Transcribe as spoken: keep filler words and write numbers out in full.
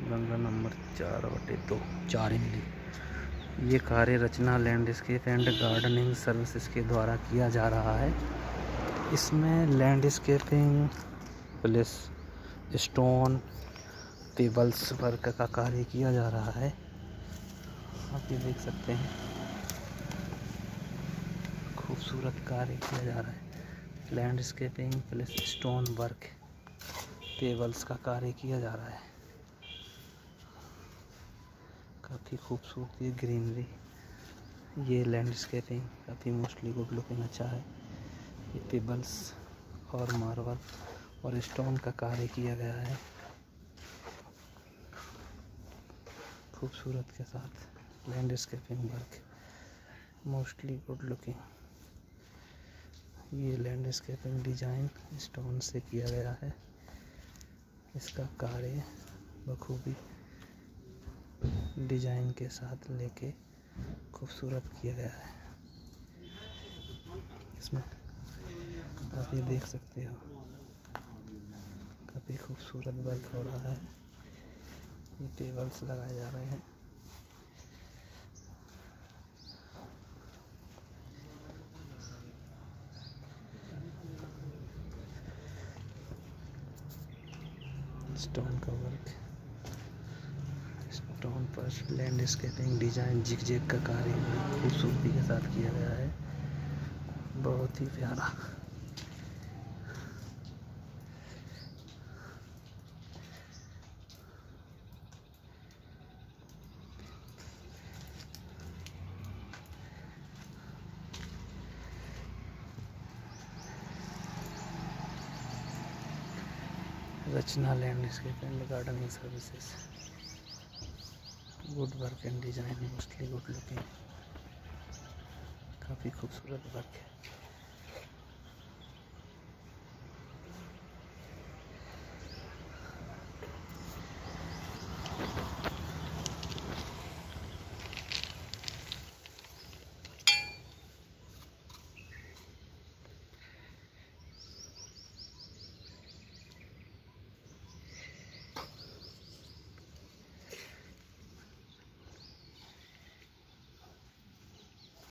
Ganga number चार बटे दो चार इमली। ये कार्य Rachna landscape and gardening services के द्वारा किया जा रहा है। इसमें landscaping plus stone pebbles work का कार्य किया जा रहा है। आप ये देख सकते हैं, खूबसूरत कार्य किया जा रहा है। Landscaping plus stone work pebbles का कार्य किया जा रहा है। काफ़ी खूबसूरती ग्रीनरी। ये लैंडस्केपिंग काफ़ी मोस्टली गुड लुकिंग अच्छा है। ये पेबल्स और मार्बल और स्टोन का कार्य किया गया है खूबसूरत के साथ। Landscaping work mostly good looking. ये लैंडस्केपिंग डिजाइन स्टोन से किया गया है। इसका कार्य बखूबी डिजाइन के साथ लेके खूबसूरत किया गया है। इसमें आप ये देख सकते हो, काफ़ी खूबसूरत वर्क हो रहा है। ये टेबल्स लगाए जा रहे हैं। स्टोन का वर्क, स्टोन पर लैंडस्केपिंग डिजाइन जिग-जैग का कार्य खूबसूरती के साथ किया गया है। बहुत ही प्यारा। Rachna landscape and gardening services. Good work and design mostly good looking. काफ़ी खूबसूरत वर्क है।